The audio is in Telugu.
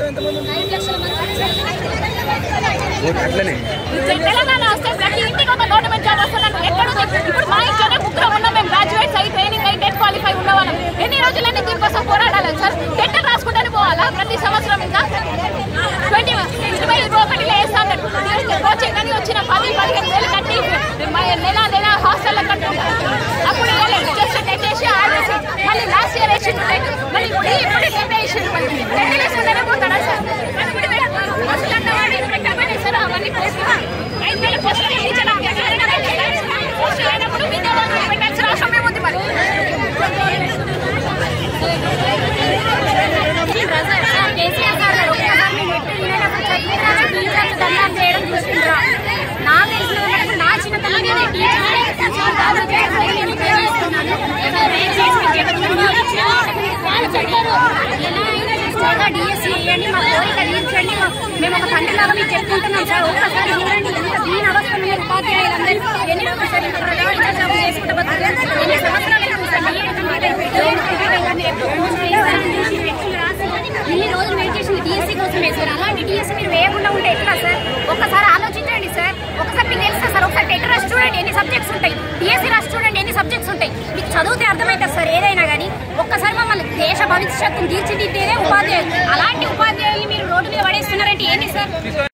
తెలంగాణ వస్తే ప్రతి ఇంటికి ఒక గవర్నమెంట్ జాబ్ వస్తున్నాను. ఎక్కడ ఇప్పుడు మా ఇంట్లోనే ముగ్గురు ఉన్నాం. మేము గ్రాడ్యుయేట్స్ అయి ట్రైనింగ్ అయి టెట్ క్వాలిఫై ఉన్న వాళ్ళం. ఎన్ని రోజులన్నీ దీనికోసం పోరాడాలి సార్? టెట్ రాసుకుంటానే పోవాలా ప్రతి సంవత్సరం? ఇంకా 2021 వేస్తాను కోచింగ్ అని వచ్చిన 10-15 వేలు కట్టి నెల హాస్టల్లో కట్టుకుంటారు. అప్పుడు జస్ట్ టెట్ వేసి ఆడేసి మళ్ళీ లాస్ట్ ఇయర్ వేసి మళ్ళీ ఇప్పుడు టెట్ వేసి టెట్ వేసుకుంటేనే పోతాడా సార్? సార్ అవన్నీ పోస్ట్ 5,000 పోస్ట్ అయినప్పుడు విద్యార్థులు పెట్టాల్సిన అవసరం ఏముంది? మరి కేసీఆర్ గారు ఒక్కసారి దండం చేయడం చూసిండ్రా? నా తెలిసిన నా చిన్నతనంగా డిఎస్సీ వేయండి, మా కోరిక తీర్చండి, మేము ఒక తండ్రిలాగా మీకు చెప్పుకుంటున్నాం సార్. ఒక్కసారి చూడండి ఎంత దీని అవస్థ మీరు ఉపాధ్యాయులందరూ ఎన్ని ఒకసారి ప్రైవేట్ జాబ్ చేసుకుంటే బతుకు ఎన్ని సంవత్సరాలు ఎన్ని రోజులు వెయిట్ చేసింది డిఎస్సీ కోసమే సార్. అలాంటి డిఎస్సీ మీరు వేయకుండా ఉంటే ఎట్లా సార్? ఒక్కసారి ఆలోచించండి సార్. ఒకసారి మీకు తెలుసా సార్? ఒకసారి టెట్ రాసి చూడండి ఎన్ని సబ్జెక్ట్స్ ఉంటాయి, డిఎస్సీ రాసి చూడండి ఎన్ని సబ్జెక్ట్స్ ఉంటాయి. మీకు చదివితే అర్థమవుతుంది సార్ ఏదైనా కానీ. ఒక్కసారి మమ్మల్ని దేశ భవిష్యత్తును తీర్చిదిద్దేదే ఉపాధ్యాయులు. అలాంటి ఉపాధ్యాయులు మీరు రోడ్డు మీద పడేస్తున్నారంటే ఏంటి సార్?